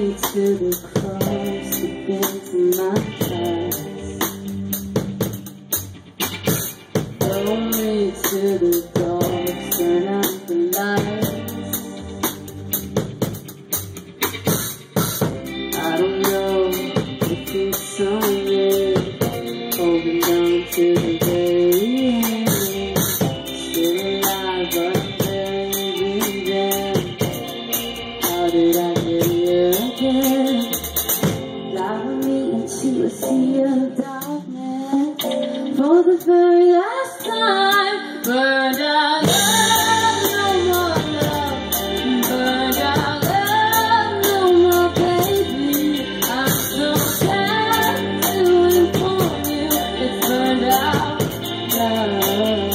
me to the cross against my past. Throw me to the dogs, turn out the lights. I don't know if it's on me, holding on to the very end. Still alive, but baby, then how did I get here again? Dive me into a sea of darkness for the very last time. Burned out love, no more love. Burned out love, no more baby. I'm so sad to inform you it's burned out love.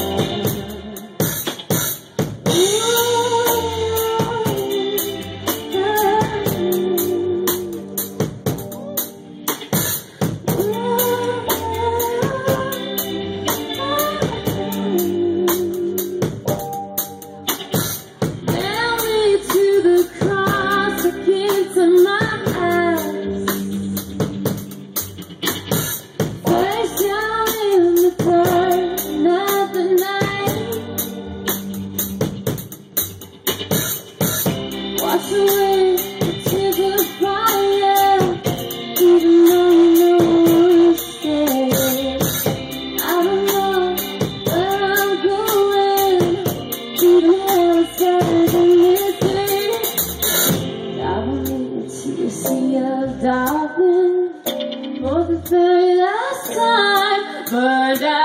Wash away the tears of fire, even though you know what to say. I don't know where I'm going, even though it's better than this day. I will lead to a sea of darkness for the very last time. Burned out.